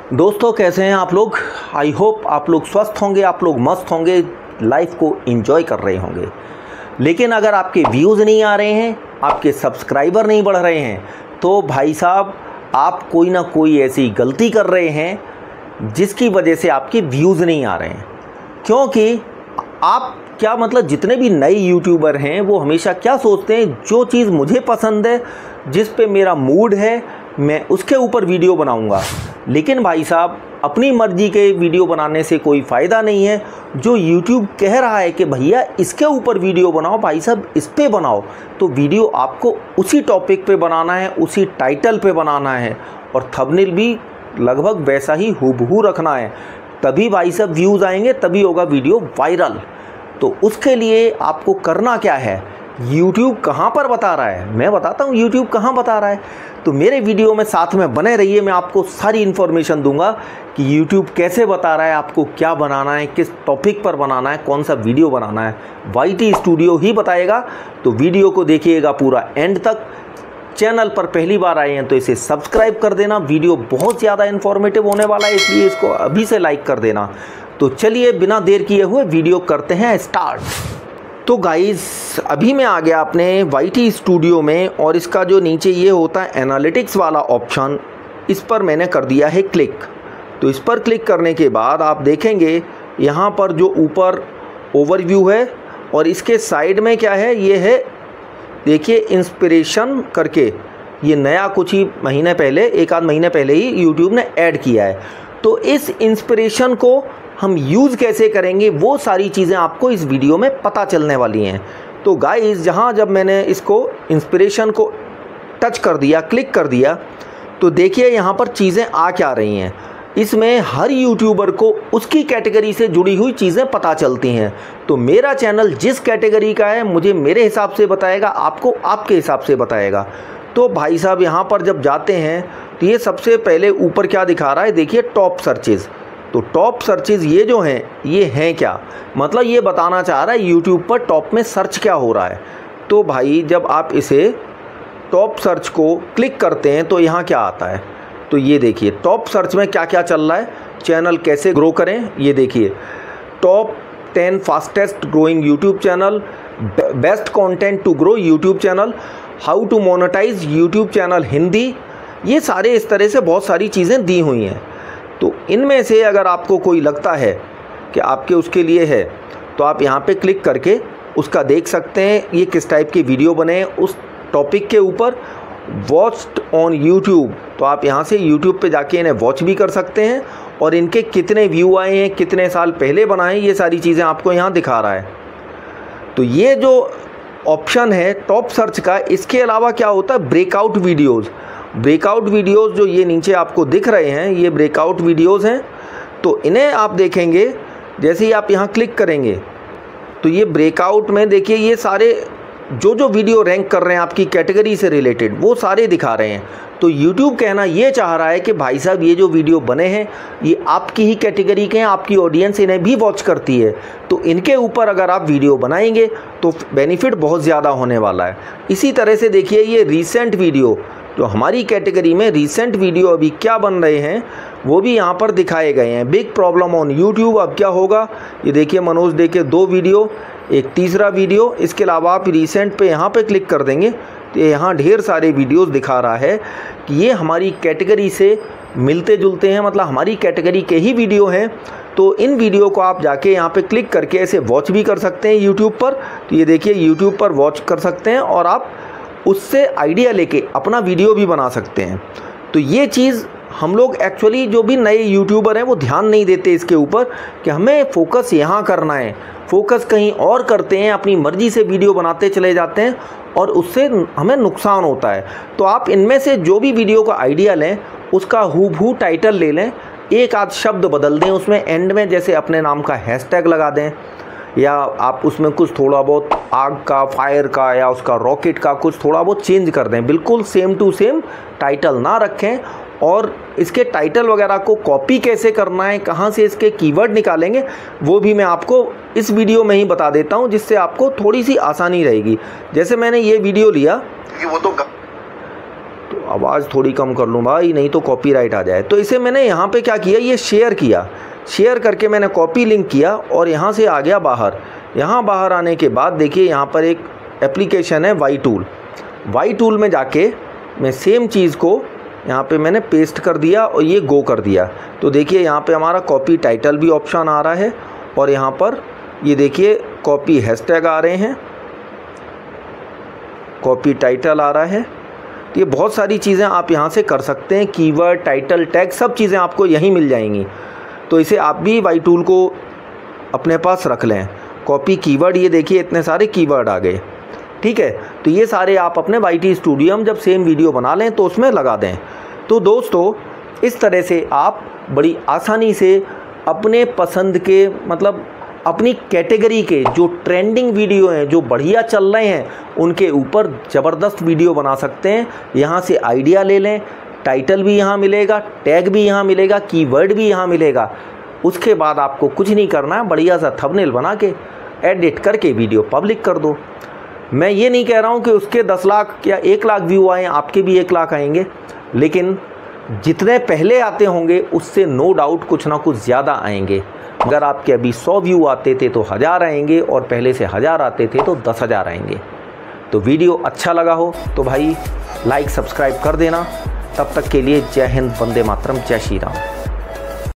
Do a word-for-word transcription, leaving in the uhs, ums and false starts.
दोस्तों कैसे हैं आप लोग। आई होप आप लोग स्वस्थ होंगे, आप लोग मस्त होंगे, लाइफ को एंजॉय कर रहे होंगे। लेकिन अगर आपके व्यूज़ नहीं आ रहे हैं, आपके सब्सक्राइबर नहीं बढ़ रहे हैं, तो भाई साहब आप कोई ना कोई ऐसी गलती कर रहे हैं जिसकी वजह से आपके व्यूज़ नहीं आ रहे हैं। क्योंकि आप क्या मतलब जितने भी नए यूट्यूबर हैं वो हमेशा क्या सोचते हैं, जो चीज़ मुझे पसंद है, जिस पे मेरा मूड है, मैं उसके ऊपर वीडियो बनाऊंगा। लेकिन भाई साहब अपनी मर्ज़ी के वीडियो बनाने से कोई फ़ायदा नहीं है। जो यूट्यूब कह रहा है कि भैया इसके ऊपर वीडियो बनाओ, भाई साहब इस पे बनाओ, तो वीडियो आपको उसी टॉपिक पे बनाना है, उसी टाइटल पे बनाना है और थंबनेल भी लगभग वैसा ही हूबहू रखना है। तभी भाई साहब व्यूज़ आएंगे, तभी होगा वीडियो वायरल। तो उसके लिए आपको करना क्या है, YouTube कहाँ पर बता रहा है, मैं बताता हूँ YouTube कहाँ बता रहा है। तो मेरे वीडियो में साथ में बने रहिए, मैं आपको सारी इन्फॉर्मेशन दूंगा कि YouTube कैसे बता रहा है आपको क्या बनाना है, किस टॉपिक पर बनाना है, कौन सा वीडियो बनाना है। वाई टी स्टूडियो ही बताएगा। तो वीडियो को देखिएगा पूरा एंड तक। चैनल पर पहली बार आए हैं तो इसे सब्सक्राइब कर देना। वीडियो बहुत ज़्यादा इन्फॉर्मेटिव होने वाला है, इसलिए इसको अभी से लाइक कर देना। तो चलिए बिना देर किए हुए वीडियो करते हैं स्टार्ट। तो गाइस अभी मैं आ गया अपने वाई टी स्टूडियो में और इसका जो नीचे ये होता है एनालिटिक्स वाला ऑप्शन, इस पर मैंने कर दिया है क्लिक। तो इस पर क्लिक करने के बाद आप देखेंगे यहाँ पर जो ऊपर ओवरव्यू है और इसके साइड में क्या है, ये है देखिए इंस्पिरेशन करके। ये नया कुछ ही महीने पहले, एक आध महीने पहले ही यूट्यूब ने ऐड किया है। तो इस इंस्पिरेशन को हम यूज़ कैसे करेंगे वो सारी चीज़ें आपको इस वीडियो में पता चलने वाली हैं। तो गाइस जहाँ जब मैंने इसको इंस्पिरेशन को टच कर दिया, क्लिक कर दिया, तो देखिए यहाँ पर चीज़ें आ क्या रही हैं। इसमें हर यूट्यूबर को उसकी कैटेगरी से जुड़ी हुई चीज़ें पता चलती हैं। तो मेरा चैनल जिस कैटेगरी का है मुझे मेरे हिसाब से बताएगा, आपको आपके हिसाब से बताएगा। तो भाई साहब यहाँ पर जब जाते हैं तो ये सबसे पहले ऊपर क्या दिखा रहा है, देखिए टॉप सर्चेज़। तो टॉप सर्चेज़ ये जो हैं ये हैं क्या, मतलब ये बताना चाह रहा है यूट्यूब पर टॉप में सर्च क्या हो रहा है। तो भाई जब आप इसे टॉप सर्च को क्लिक करते हैं तो यहाँ क्या आता है, तो ये देखिए टॉप सर्च में क्या क्या चल रहा है, चैनल कैसे ग्रो करें, ये देखिए top ten fastest growing YouTube channel, best content to grow YouTube channel, how to monetize YouTube channel Hindi, ये सारे इस तरह से बहुत सारी चीज़ें दी हुई हैं। तो इनमें से अगर आपको कोई लगता है कि आपके उसके लिए है तो आप यहाँ पे क्लिक करके उसका देख सकते हैं ये किस टाइप की वीडियो बने हैं उस टॉपिक के ऊपर। वॉच्ड ऑन यूट्यूब, तो आप यहाँ से यूट्यूब पे जाके इन्हें वॉच भी कर सकते हैं और इनके कितने व्यू आए हैं, कितने साल पहले बनाए, ये सारी चीज़ें आपको यहाँ दिखा रहा है। तो ये जो ऑप्शन है टॉप सर्च का, इसके अलावा क्या होता है ब्रेकआउट वीडियोज़। ब्रेकआउट वीडियोज़ जो ये नीचे आपको दिख रहे हैं ये ब्रेकआउट वीडियोज़ हैं। तो इन्हें आप देखेंगे, जैसे ही आप यहाँ क्लिक करेंगे तो ये ब्रेकआउट में देखिए ये सारे जो जो वीडियो रैंक कर रहे हैं आपकी कैटेगरी से रिलेटेड वो सारे दिखा रहे हैं। तो YouTube कहना ये चाह रहा है कि भाई साहब ये जो वीडियो बने हैं ये आपकी ही कैटेगरी के हैं, आपकी ऑडियंस इन्हें भी वॉच करती है, तो इनके ऊपर अगर आप वीडियो बनाएंगे तो बेनिफिट बहुत ज़्यादा होने वाला है। इसी तरह से देखिए ये रीसेंट वीडियो, तो हमारी कैटेगरी में रीसेंट वीडियो अभी क्या बन रहे हैं वो भी यहाँ पर दिखाए गए हैं। बिग प्रॉब्लम ऑन यूट्यूब, अब क्या होगा, ये देखिए मनोज डे के दो वीडियो, एक तीसरा वीडियो। इसके अलावा आप रीसेंट पे यहाँ पे क्लिक कर देंगे तो यहाँ ढेर सारे वीडियोस दिखा रहा है कि ये हमारी कैटेगरी से मिलते जुलते हैं, मतलब हमारी कैटेगरी के ही वीडियो हैं। तो इन वीडियो को आप जाके यहाँ पे क्लिक करके ऐसे वॉच भी कर सकते हैं यूट्यूब पर। तो ये देखिए यूट्यूब पर वॉच कर सकते हैं और आप उससे आइडिया लेके अपना वीडियो भी बना सकते हैं। तो ये चीज़ हम लोग एक्चुअली जो भी नए यूट्यूबर हैं वो ध्यान नहीं देते इसके ऊपर कि हमें फोकस यहाँ करना है, फोकस कहीं और करते हैं, अपनी मर्ज़ी से वीडियो बनाते चले जाते हैं और उससे हमें नुकसान होता है। तो आप इनमें से जो भी वीडियो का आइडिया लें उसका हूबहू टाइटल ले लें, एक आध शब्द बदल दें उसमें एंड में, जैसे अपने नाम का हैशटैग लगा दें या आप उसमें कुछ थोड़ा बहुत आग का, फायर का या उसका रॉकेट का कुछ थोड़ा बहुत चेंज कर दें। बिल्कुल सेम टू सेम टाइटल ना रखें। और इसके टाइटल वगैरह को कॉपी कैसे करना है, कहाँ से इसके कीवर्ड निकालेंगे, वो भी मैं आपको इस वीडियो में ही बता देता हूँ, जिससे आपको थोड़ी सी आसानी रहेगी। जैसे मैंने ये वीडियो लिया, वो तो तो आवाज़ थोड़ी कम कर लूँ भाई, नहीं तो कॉपीराइट आ जाए। तो इसे मैंने यहाँ पे क्या किया, ये शेयर किया, शेयर करके मैंने कॉपी लिंक किया और यहाँ से आ गया बाहर। यहाँ बाहर आने के बाद देखिए यहाँ पर एक एप्लीकेशन है वाई टूल। वाई टूल में जाके मैं सेम चीज़ को यहाँ पे मैंने पेस्ट कर दिया और ये गो कर दिया। तो देखिए यहाँ पे हमारा कॉपी टाइटल भी ऑप्शन आ रहा है और यहाँ पर ये देखिए कॉपी हैशटैग आ रहे हैं, कॉपी टाइटल आ रहा है। तो ये बहुत सारी चीज़ें आप यहाँ से कर सकते हैं, कीवर्ड, टाइटल, टैग, सब चीज़ें आपको यहीं मिल जाएंगी। तो इसे आप भी वाई टूल को अपने पास रख लें। कॉपी कीवर्ड, ये देखिए इतने सारे कीवर्ड आ गए, ठीक है। तो ये सारे आप अपने वाई टी स्टूडियो में जब सेम वीडियो बना लें तो उसमें लगा दें। तो दोस्तों इस तरह से आप बड़ी आसानी से अपने पसंद के, मतलब अपनी कैटेगरी के जो ट्रेंडिंग वीडियो हैं, जो बढ़िया चल रहे हैं, उनके ऊपर ज़बरदस्त वीडियो बना सकते हैं। यहाँ से आइडिया ले लें, टाइटल भी यहाँ मिलेगा, टैग भी यहाँ मिलेगा, कीवर्ड भी यहाँ मिलेगा। उसके बाद आपको कुछ नहीं करना है, बढ़िया सा थंबनेल बना के एडिट करके वीडियो पब्लिक कर दो। मैं ये नहीं कह रहा हूँ कि उसके दस लाख या एक लाख व्यू आए, आपके भी एक लाख आएंगे, लेकिन जितने पहले आते होंगे उससे नो डाउट कुछ ना कुछ ज़्यादा आएंगे। अगर आपके अभी सौ व्यू आते थे तो हज़ार आएंगे और पहले से हज़ार आते थे तो दस हज़ार आएंगे। तो वीडियो अच्छा लगा हो तो भाई लाइक सब्सक्राइब कर देना। तब तक के लिए जय हिंद, वंदे मातरम, जय श्री राम।